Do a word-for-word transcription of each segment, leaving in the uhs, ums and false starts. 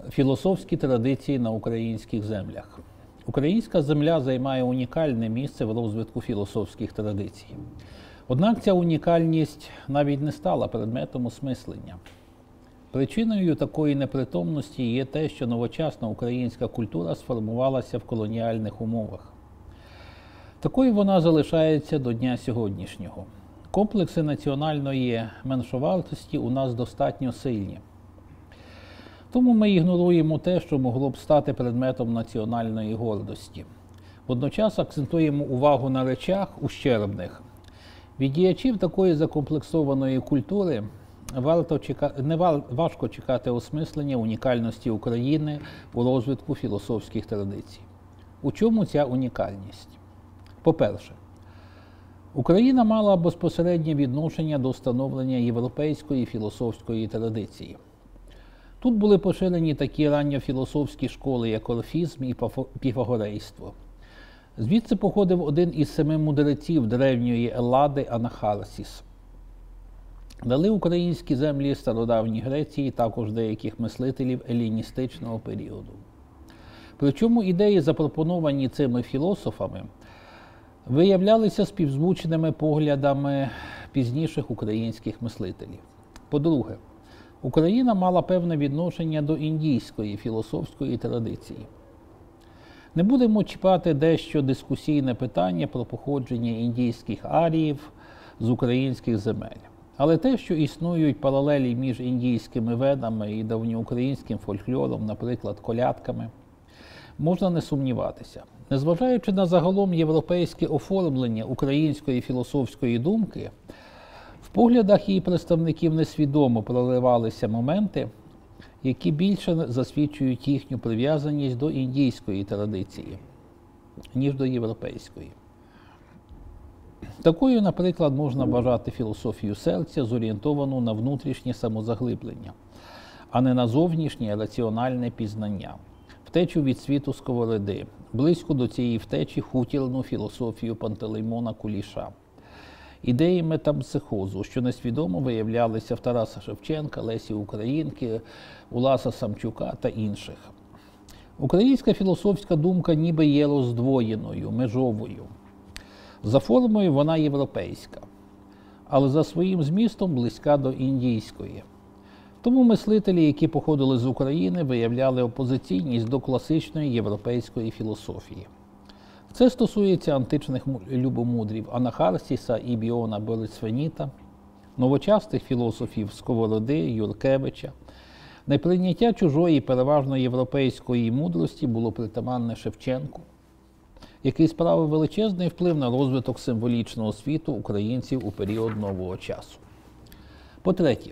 Філософські традиції на українських землях. Українська земля займає унікальне місце в розвитку філософських традицій. Однак ця унікальність навіть не стала предметом осмислення. Причиною такої непритомності є те, що новочасна українська культура сформувалася в колоніальних умовах. Такою вона залишається до дня сьогоднішнього. Комплекси національної меншовартості у нас достатньо сильні. Тому ми ігноруємо те, що могло б стати предметом національної гордості. Водночас акцентуємо увагу на речах ущербних. Від діячів такої закомплексованої культури варто чекати, не важко чекати осмислення унікальності України у розвитку філософських традицій. У чому ця унікальність? По-перше, Україна мала безпосереднє відношення до становлення європейської філософської традиції. Тут були поширені такі ранньофілософські школи, як орфізм і піфагорейство. Звідси походив один із семи мудреців древньої Еллади Анахарсіс. Дали українські землі стародавньої Греції також деяких мислителів еліністичного періоду. Причому ідеї, запропоновані цими філософами, виявлялися співзвучними поглядами пізніших українських мислителів. По-друге, Україна мала певне відношення до індійської філософської традиції. Не будемо чіпати дещо дискусійне питання про походження індійських аріїв з українських земель. Але те, що існують паралелі між індійськими ведами і давньоукраїнським фольклором, наприклад, колядками, можна не сумніватися. Незважаючи на загалом європейське оформлення української філософської думки, в поглядах її представників несвідомо проривалися моменти, які більше засвідчують їхню прив'язаність до індійської традиції, ніж до європейської. Такою, наприклад, можна вважати філософію серця, зорієнтовану на внутрішнє самозаглиблення, а не на зовнішнє раціональне пізнання, втечу від світу сковороди, близько до цієї втечі хутірну філософію Пантелеймона Куліша, ідеї метампсихозу, що несвідомо виявлялися в Тараса Шевченка, Лесі Українки, Уласа Самчука та інших. Українська філософська думка ніби є роздвоєною, межовою. За формою вона європейська, але за своїм змістом близька до індійської. Тому мислителі, які походили з України, виявляли опозиційність до класичної європейської філософії. Це стосується античних любомудрів Анахарсіса і Біона Борисфеніта, новочасних філософів Сковороди, Юркевича. Неприйняття чужої, переважно європейської мудрості було притаманне Шевченку, який справив величезний вплив на розвиток символічного світу українців у період нового часу. По-третє,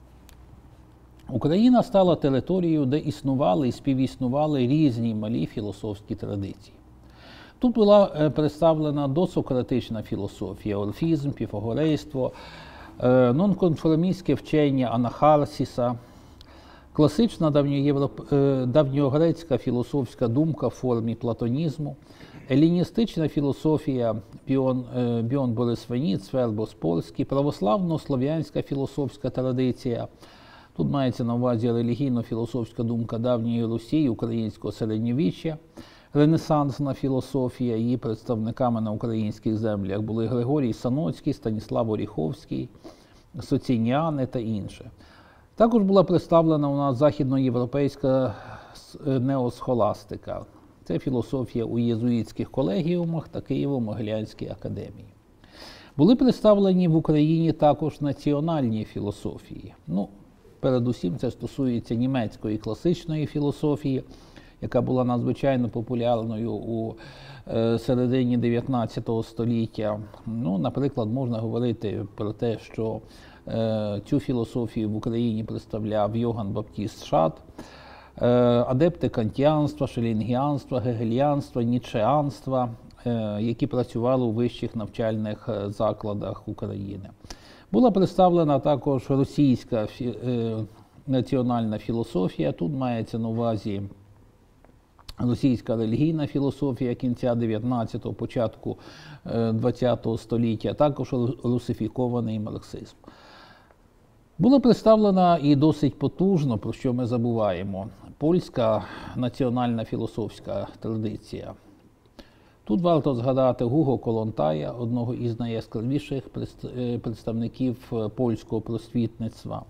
Україна стала територією, де існували і співіснували різні малі філософські традиції. Тут була представлена досократична філософія, орфізм, піфагорейство, нонконформістське вчення Анахарсіса, класична давньогрецька філософська думка в формі платонізму, еліністична філософія Біон, Біон Борисфеніт, Свербос Польський, православно-слов'янська філософська традиція. Тут мається на увазі релігійно-філософська думка давньої Русі, українського середньовіччя, ренесансна філософія, її представниками на українських землях були Григорій Саноцький, Станіслав Оріховський, Соцініани та інше. Також була представлена у нас західноєвропейська неосхоластика. Це філософія у єзуїтських колегіумах та Києво-Могилянській академії. Були представлені в Україні також національні філософії. Ну, передусім це стосується німецької класичної філософії, яка була надзвичайно популярною у е, середині дев'ятнадцятого століття. Ну, наприклад, можна говорити про те, що е, цю філософію в Україні представляв Йоган Баптіст Шат, е, адепти кантіанства, шелінгіанства, гегельянства, ніцшеанства, е, які працювали у вищих навчальних закладах України. Була представлена також російська фі, е, національна філософія. Тут мається на увазі російська релігійна філософія кінця дев'ятнадцятого, початку двадцятого століття, також русифікований марксизм. Була представлена і досить потужно, про що ми забуваємо, польська національна філософська традиція. Тут варто згадати Гуго Колонтая, одного із найяскравіших представників польського просвітництва.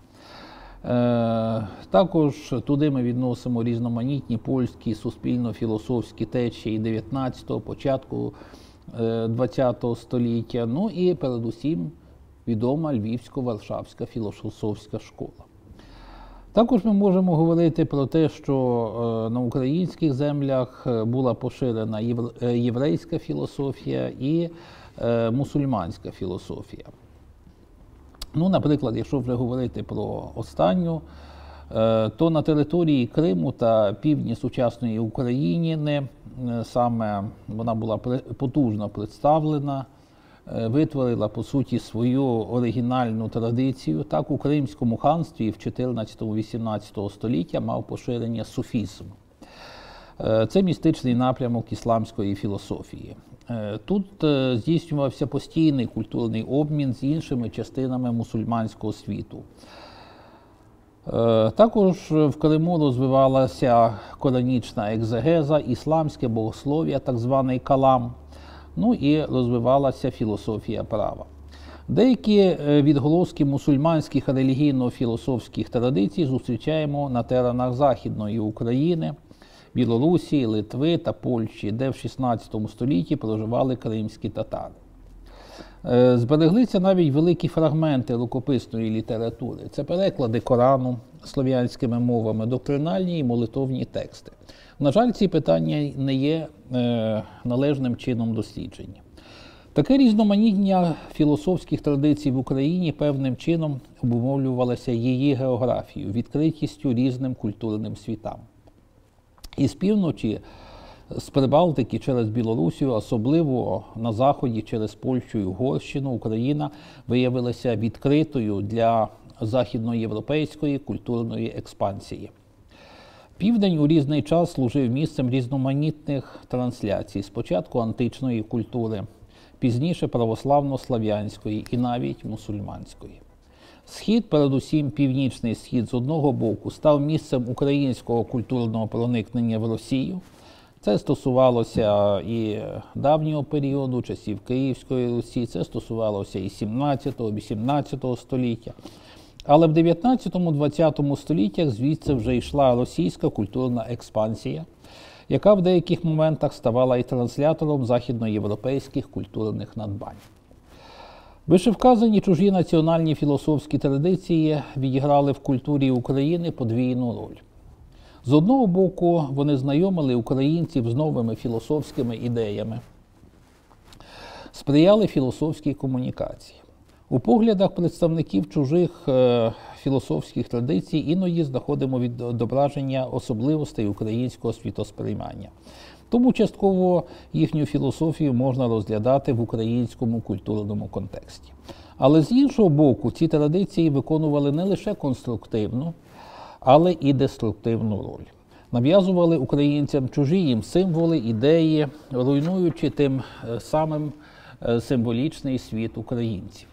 Також туди ми відносимо різноманітні польські суспільно-філософські течії дев'ятнадцятого, початку двадцятого століття, ну і передусім відома Львівсько-Варшавська філософська школа. Також ми можемо говорити про те, що на українських землях була поширена єврейська філософія і мусульманська філософія. Ну, наприклад, якщо вже говорити про останню, то на території Криму та півдні сучасної України саме вона була потужно представлена, витворила, по суті, свою оригінальну традицію. Так, у Кримському ханстві в чотирнадцятому-вісімнадцятому століття мав поширення суфізм. Це містичний напрямок ісламської філософії. Тут здійснювався постійний культурний обмін з іншими частинами мусульманського світу. Також в Криму розвивалася коранічна екзегеза, ісламське богослов'я, так званий калам, ну і розвивалася філософія права. Деякі відголоски мусульманських релігійно-філософських традицій зустрічаємо на теренах Західної України, Білорусі, Литви та Польщі, де в шістнадцятому столітті проживали кримські татари. Збереглися навіть великі фрагменти рукописної літератури. Це переклади Корану слов'янськими мовами, доктринальні і молитовні тексти. На жаль, ці питання не є е, належним чином досліджені. Таке різноманіття філософських традицій в Україні певним чином обумовлювалося її географією, відкритістю різним культурним світам. Із півночі, з Прибалтики через Білорусію, особливо на заході через Польщу і Угорщину, Україна виявилася відкритою для західноєвропейської культурної експансії. Південь у різний час служив місцем різноманітних трансляцій, спочатку античної культури, пізніше православно-слав'янської і навіть мусульманської. Схід, передусім північний схід, з одного боку, став місцем українського культурного проникнення в Росію. Це стосувалося і давнього періоду, часів Київської Русі, це стосувалося і сімнадцятого-вісімнадцятого століття. Але в дев'ятнадцятому-двадцятому століттях звідси вже йшла російська культурна експансія, яка в деяких моментах ставала і транслятором західноєвропейських культурних надбань. Вишевказані чужі національні філософські традиції відіграли в культурі України подвійну роль. З одного боку, вони знайомили українців з новими філософськими ідеями, сприяли філософській комунікації. У поглядах представників чужих е, філософських традицій іноді знаходимо відображення особливостей українського світосприймання. Тому частково їхню філософію можна розглядати в українському культурному контексті. Але з іншого боку, ці традиції виконували не лише конструктивну, але і деструктивну роль. Нав'язували українцям чужі їм символи, ідеї, руйнуючи тим самим символічний світ українців.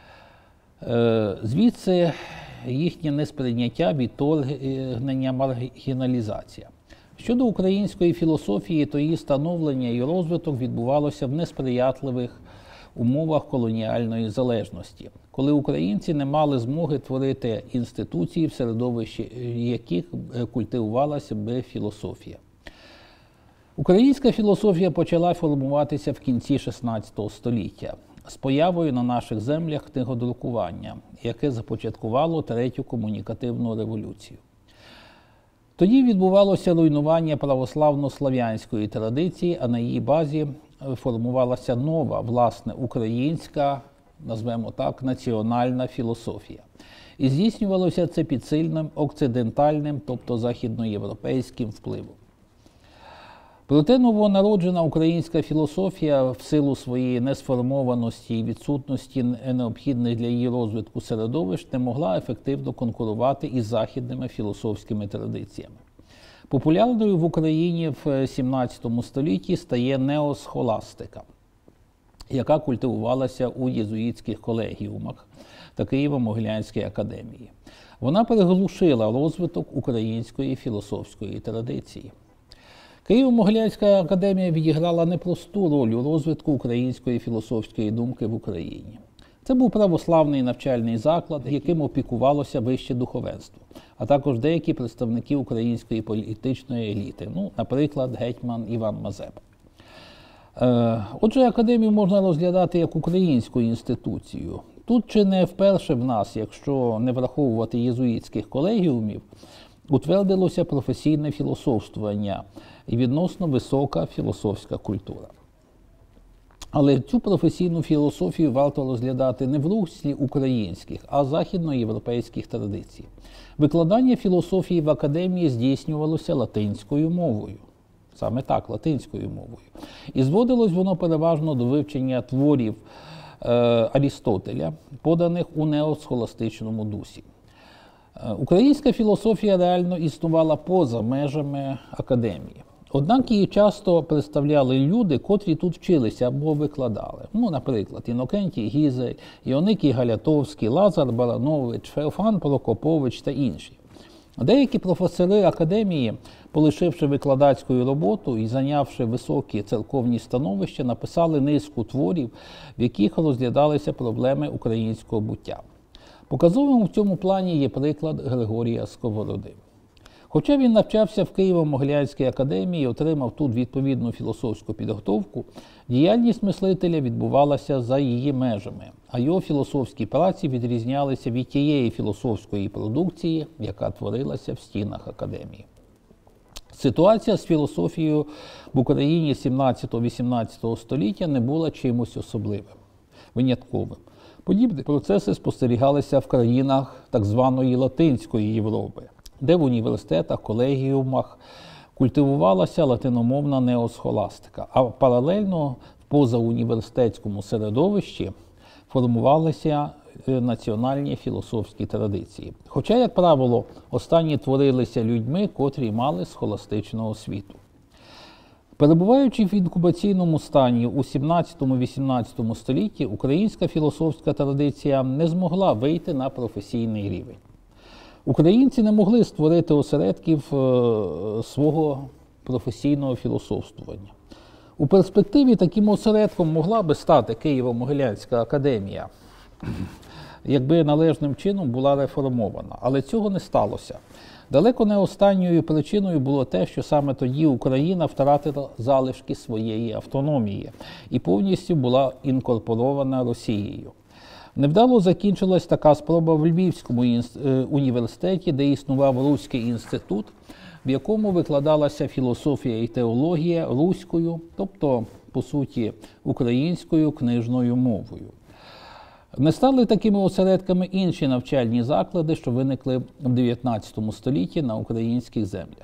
Звідси їхнє несприйняття, відторгнення, маргіналізація. Щодо української філософії, то її становлення і розвиток відбувалося в несприятливих умовах колоніальної залежності, коли українці не мали змоги творити інституції, в середовищі яких культивувалася би філософія. Українська філософія почала формуватися в кінці шістнадцятого століття з появою на наших землях книгодрукування, яке започаткувало Третю комунікативну революцію. Тоді відбувалося руйнування православно-слав'янської традиції, а на її базі формувалася нова, власне, українська, назвемо так, національна філософія. І здійснювалося це під сильним окцидентальним, тобто західноєвропейським впливом. Проте новонароджена українська філософія в силу своєї несформованості і відсутності необхідних для її розвитку середовищ не могла ефективно конкурувати із західними філософськими традиціями. Популярною в Україні в сімнадцятому столітті стає неосхоластика. яка культивувалася у єзуїтських колегіумах та Києво-Могилянській академії. Вона приглушила розвиток української філософської традиції. Києво-Могилянська академія відіграла непросту роль у розвитку української філософської думки в Україні. Це був православний навчальний заклад, яким опікувалося вище духовенство, а також деякі представники української політичної еліти, ну, наприклад, гетьман Іван Мазепа. Отже, академію можна розглядати як українську інституцію. Тут чи не вперше в нас, якщо не враховувати єзуїтських колегіумів, утвердилося професійне філософствування і відносно висока філософська культура. Але цю професійну філософію варто розглядати не в руслі українських, а західноєвропейських традицій. Викладання філософії в академії здійснювалося латинською мовою. Саме так, латинською мовою. І зводилось воно переважно до вивчення творів е, Арістотеля, поданих у неосхоластичному дусі. Е, українська філософія реально існувала поза межами академії. Однак її часто представляли люди, котрі тут вчилися або викладали. Ну, наприклад, Інокентій Гізель, Іоникій Галятовський, Лазар Баранович, Феофан Прокопович та інші. Деякі професори академії, полишивши викладацьку роботу і зайнявши високі церковні становища, написали низку творів, в яких розглядалися проблеми українського буття. Показовим в цьому плані є приклад Григорія Сковороди. Хоча він навчався в Києво-Могилянській академії і отримав тут відповідну філософську підготовку, діяльність мислителя відбувалася за її межами, а його філософські праці відрізнялися від тієї філософської продукції, яка творилася в стінах академії. Ситуація з філософією в Україні сімнадцятого-вісімнадцятого століття не була чимось особливим, винятковим. Подібні процеси спостерігалися в країнах так званої Латинської Європи, де в університетах, колегіумах культивувалася латиномовна неосхоластика, а паралельно в позауніверситетському середовищі формувалися національні філософські традиції. Хоча, як правило, останні творилися людьми, котрі мали схоластичну освіту. Перебуваючи в інкубаційному стані у сімнадцятому-вісімнадцятому столітті, українська філософська традиція не змогла вийти на професійний рівень. Українці не могли створити осередків е, свого професійного філософствування. У перспективі таким осередком могла би стати Києво-Могилянська академія, якби належним чином була реформована. Але цього не сталося. Далеко не останньою причиною було те, що саме тоді Україна втратила залишки своєї автономії і повністю була інкорпорована Росією. Невдало закінчилась така спроба в Львівському університеті, де існував Руський інститут, в якому викладалася філософія і теологія руською, тобто, по суті, українською книжною мовою. Не стали такими осередками інші навчальні заклади, що виникли в дев'ятнадцятому столітті на українських землях.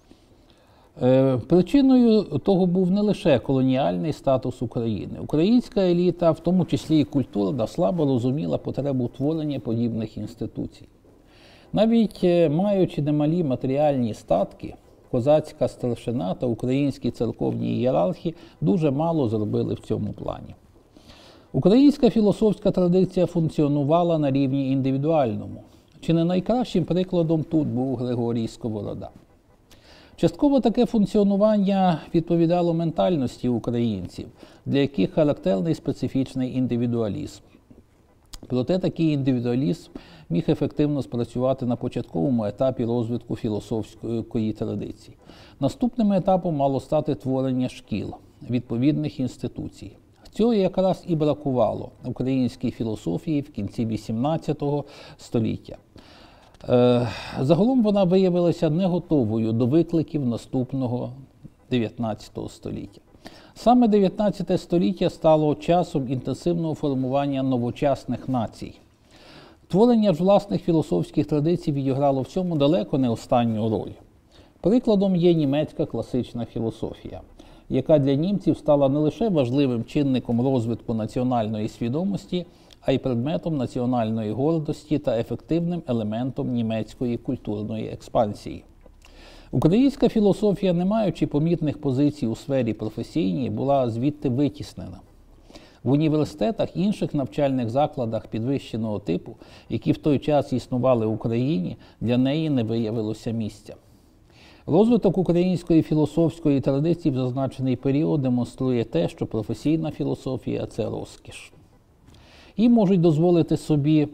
Причиною того був не лише колоніальний статус України. Українська еліта, в тому числі і культурна, слабо розуміла потребу творення подібних інституцій. Навіть маючи немалі матеріальні статки, козацька старшина та українські церковні ієрархи дуже мало зробили в цьому плані. Українська філософська традиція функціонувала на рівні індивідуальному. Чи не найкращим прикладом тут був Григорій Сковорода? Частково таке функціонування відповідало ментальності українців, для яких характерний специфічний індивідуалізм. Проте такий індивідуалізм міг ефективно спрацювати на початковому етапі розвитку філософської традиції. Наступним етапом мало стати творення шкіл, відповідних інституцій. Цього якраз і бракувало українській філософії в кінці вісімнадцятого століття. Загалом вона виявилася не готовою до викликів наступного дев'ятнадцятого століття. Саме дев'ятнадцяте століття стало часом інтенсивного формування новочасних націй. Творення ж власних філософських традицій відіграло в цьому далеко не останню роль. Прикладом є німецька класична філософія, яка для німців стала не лише важливим чинником розвитку національної свідомості, а й предметом національної гордості та ефективним елементом німецької культурної експансії. Українська філософія, не маючи помітних позицій у сфері професійній, була звідти витіснена. В університетах, інших навчальних закладах підвищеного типу, які в той час існували в Україні, для неї не виявилося місця. Розвиток української філософської традиції в зазначений період демонструє те, що професійна філософія – це розкіш. І можуть дозволити собі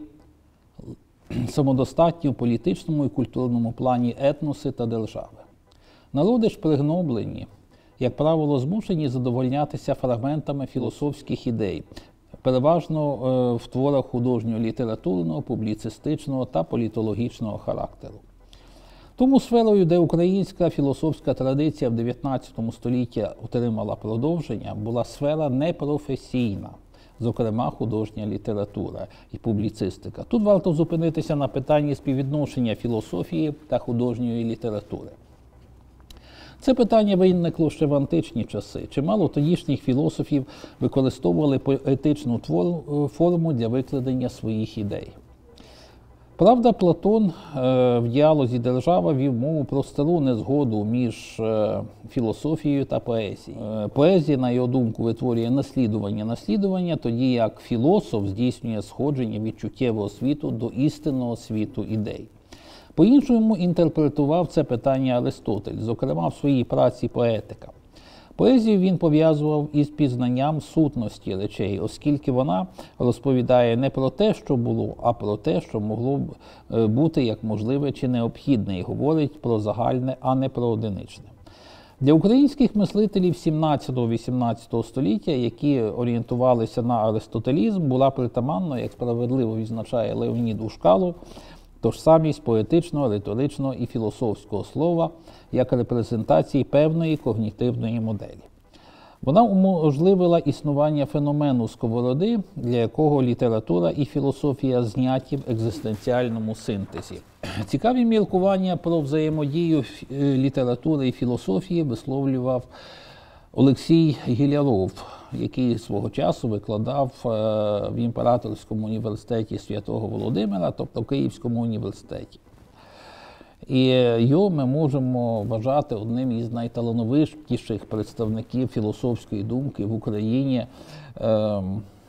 самодостатні в політичному і культурному плані етноси та держави. Народи ж пригноблені, як правило, змушені задовольнятися фрагментами філософських ідей, переважно в творах художньо-літературного, публіцистичного та політологічного характеру. Тому сферою, де українська філософська традиція в дев'ятнадцятому столітті отримала продовження, була сфера непрофесійна, зокрема художня література і публіцистика. Тут варто зупинитися на питанні співвідношення філософії та художньої літератури. Це питання виникло ще в античні часи. Чимало тодішніх філософів використовували поетичну форму для викладення своїх ідей. Правда, Платон в діалозі «Держава» вів мову про стару незгоду між філософією та поезією. Поезія, на його думку, витворює наслідування-наслідування, тоді як філософ здійснює сходження від чуттєвого світу до істинного світу ідей. По-іншому інтерпретував це питання Аристотель, зокрема в своїй праці «Поетика». Поезію він пов'язував із пізнанням сутності речей, оскільки вона розповідає не про те, що було, а про те, що могло б бути як можливе чи необхідне, і говорить про загальне, а не про одиничне. Для українських мислителів сімнадцятого-вісімнадцятого століття, які орієнтувалися на аристотелізм, була притаманна, як справедливо відзначає Леонід Ушкалов, тожсамість поетичного, риторичного і філософського слова як репрезентації певної когнітивної моделі. Вона уможливила існування феномену сковороди, для якого література і філософія зняті в екзистенціальному синтезі. Цікаві міркування про взаємодію літератури і філософії висловлював Олексій Гіляров, який свого часу викладав в Імператорському університеті Святого Володимира, тобто в Київському університеті. І його ми можемо вважати одним із найталановитіших представників філософської думки в Україні е,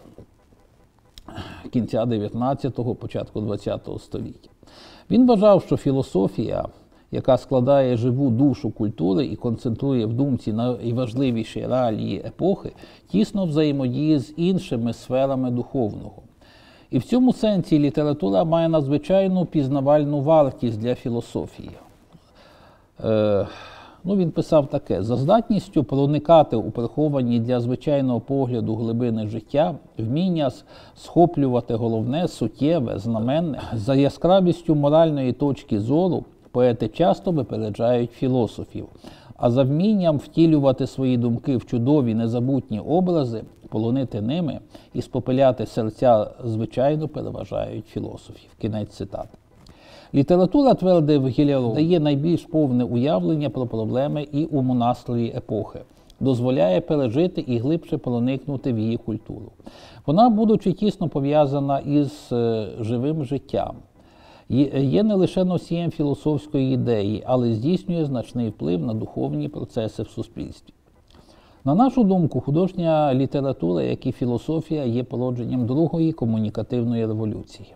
кінця дев'ятнадцятого, початку двадцятого століття. Він вважав, що філософія, яка складає живу душу культури і концентрує в думці найважливіші реалії епохи, тісно взаємодіє з іншими сферами духовного. І в цьому сенсі література має надзвичайну пізнавальну вартість для філософії. Е, ну, він писав таке: «За здатністю проникати у приховані для звичайного погляду глибини життя, вміння схоплювати головне, суттєве, знаменне, за яскравістю моральної точки зору, поети часто випереджають філософів, а за вмінням втілювати свої думки в чудові незабутні образи, полонити ними і спопиляти серця, звичайно, переважають філософів». Кінець цитати. Література, твердив Гіляров, дає найбільш повне уявлення про проблеми і умонастрої епохи, дозволяє пережити і глибше проникнути в її культуру. Вона, будучи тісно пов'язана із живим життям, є не лише носієм філософської ідеї, але здійснює значний вплив на духовні процеси в суспільстві. На нашу думку, художня література, як і філософія, є породженням другої комунікативної революції.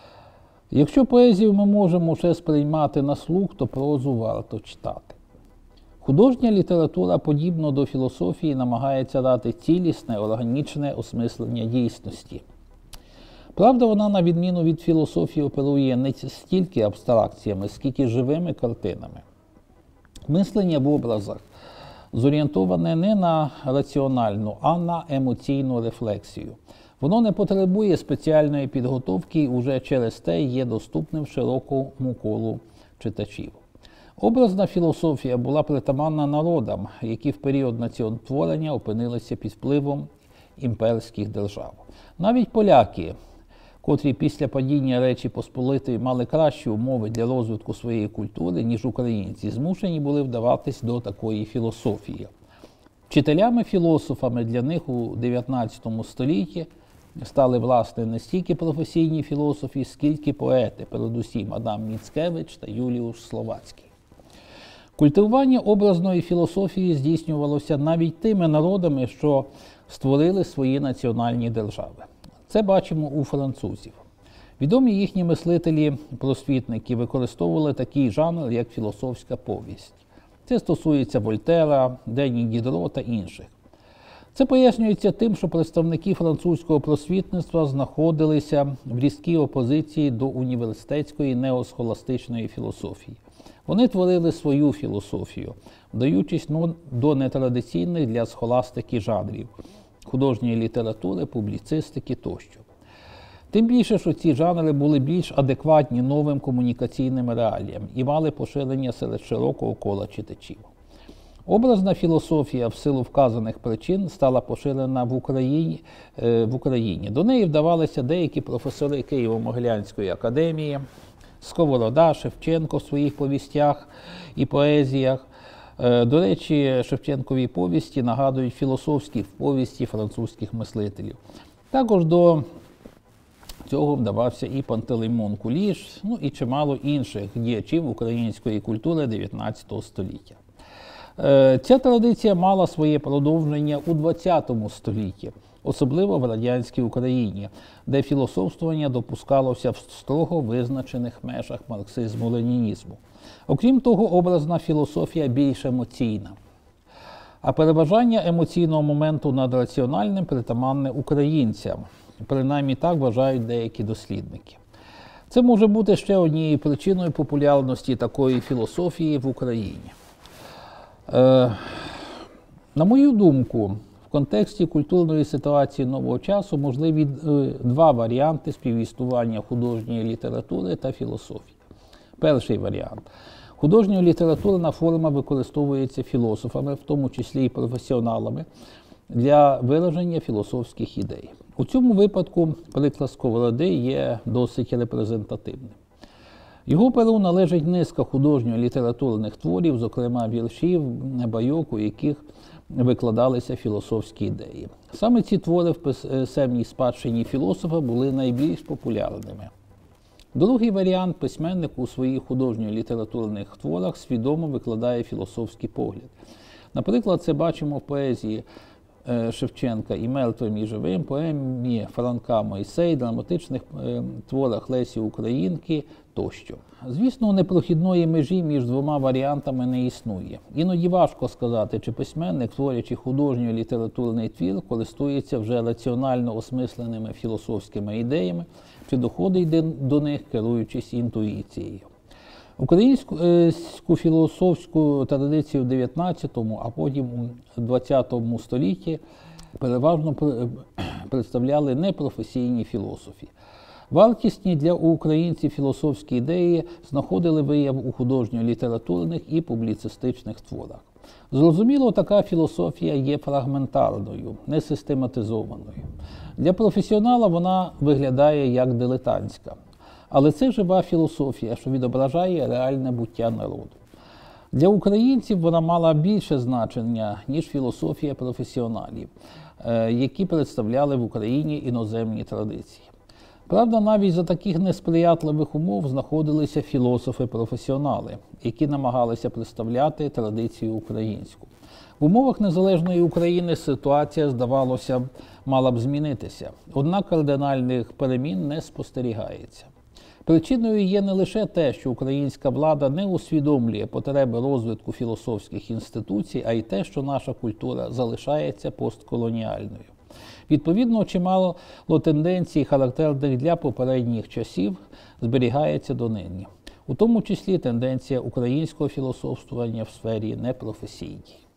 Якщо поезію ми можемо ще сприймати на слух, то прозу варто читати. Художня література, подібно до філософії, намагається дати цілісне, органічне осмислення дійсності. Правда, вона, на відміну від філософії, оперує не стільки абстракціями, скільки живими картинами. Мислення в образах зорієнтоване не на раціональну, а на емоційну рефлексію. Воно не потребує спеціальної підготовки і уже через те є доступним широкому колу читачів. Образна філософія була притаманна народам, які в період націонотворення опинилися під впливом імперських держав. Навіть поляки, котрі після падіння Речі Посполитої мали кращі умови для розвитку своєї культури, ніж українці, змушені були вдаватись до такої філософії. Вчителями-філософами для них у дев'ятнадцятому столітті стали, власне, не стільки професійні філософи, скільки поети, передусім Адам Міцкевич та Юліуш Словацький. Культивування образної філософії здійснювалося навіть тими народами, що створили свої національні держави. Це бачимо у французів. Відомі їхні мислителі-просвітники використовували такий жанр, як філософська повість. Це стосується Вольтера, Дені Дідро та інших. Це пояснюється тим, що представники французького просвітництва знаходилися в різкій опозиції до університетської неосхоластичної філософії. Вони творили свою філософію, вдаючись до нетрадиційних для схоластики жанрів – художньої літератури, публіцистики тощо. Тим більше, що ці жанри були більш адекватні новим комунікаційним реаліям і мали поширення серед широкого кола читачів. Образна філософія в силу вказаних причин стала поширена в Україні. В Україні. До неї вдавалися деякі професори Києво-Могилянської академії, Сковорода, Шевченко в своїх повістях і поезіях. До речі, Шевченкові повісті нагадують філософські повісті французьких мислителів. Також до цього вдавався і Пантелеймон Куліш, ну і чимало інших діячів української культури дев'ятнадцятого століття. Ця традиція мала своє продовження у двадцятому столітті, особливо в радянській Україні, де філософствування допускалося в строго визначених межах марксизму-ленінізму. Окрім того, образна філософія більш емоційна. А переважання емоційного моменту над раціональним притаманне українцям. Принаймні так вважають деякі дослідники. Це може бути ще однією причиною популярності такої філософії в Україні. Е, на мою думку, в контексті культурної ситуації нового часу можливі е, два варіанти співіснування художньої літератури та філософії. Перший варіант. Художньо літературна форма використовується філософами, в тому числі і професіоналами, для вираження філософських ідей. У цьому випадку приклад Сковороди є досить репрезентативним. Його перу належить низка художньо-літературних творів, зокрема віршів, байок, у яких викладалися філософські ідеї. Саме ці твори в писемній спадщині філософа були найбільш популярними. Другий варіант – письменник у своїх художньо-літературних творах свідомо викладає філософський погляд. Наприклад, це бачимо в поезії Шевченка «І мертвим, і живим», поемі Франка «Мойсей», драматичних творах Лесі Українки тощо. Звісно, непрохідної межі між двома варіантами не існує. Іноді важко сказати, чи письменник, творячи художньо-літературний твір, користується вже раціонально осмисленими філософськими ідеями, чи доходить до них, керуючись інтуїцією. Українську філософську традицію в дев'ятнадцятому, а потім у двадцятому столітті переважно представляли непрофесійні філософи. Вартісні для українців філософські ідеї знаходили вияв у художньо-літературних і публіцистичних творах. Зрозуміло, така філософія є фрагментарною, несистематизованою. Для професіонала вона виглядає як дилетантська. Але це жива філософія, що відображає реальне буття народу. Для українців вона мала більше значення, ніж філософія професіоналів, які представляли в Україні іноземні традиції. Правда, навіть за таких несприятливих умов знаходилися філософи-професіонали, які намагалися представляти традицію українську. В умовах незалежної України ситуація, здавалося, мала б змінитися, однак кардинальних перемін не спостерігається. Причиною є не лише те, що українська влада не усвідомлює потреби розвитку філософських інституцій, а й те, що наша культура залишається постколоніальною. Відповідно, чимало тенденцій, характерних для попередніх часів, зберігається донині. У тому числі тенденція українського філософствування в сфері непрофесійній.